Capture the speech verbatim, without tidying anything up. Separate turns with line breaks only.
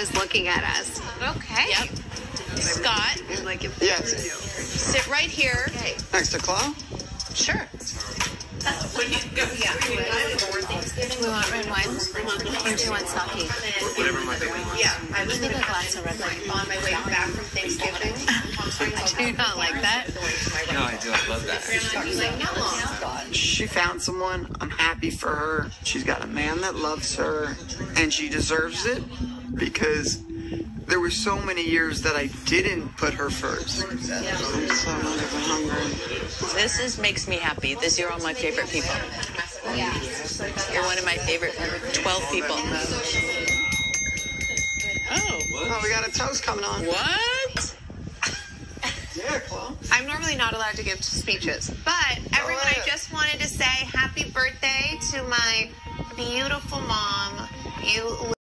was looking at us.
Okay.
Yep. Scott,
Like if
Yes.
sit right here.
Next to Chloe?
Sure.
When you go, yeah.
we want red wine, or do you want sake?
Whatever my favorite.
Yeah, I was
Maybe a glass of red wine.
on my way back from Thanksgiving.
Do you not like that?
No, I do. I love that.
He's like, no.
She found someone. I'm happy for her. She's got a man that loves her, and she deserves it because there were so many years that I didn't put her first. I'm so hungry.
This is makes me happy. This you're all my favorite people. You're one of my favorite twelve people. Oh.
Oh, we got a toast coming on.
What?
Yeah, Chloe.
I'm normally not allowed to give speeches, but everyone, I just wanted to say happy birthday to my beautiful mom. You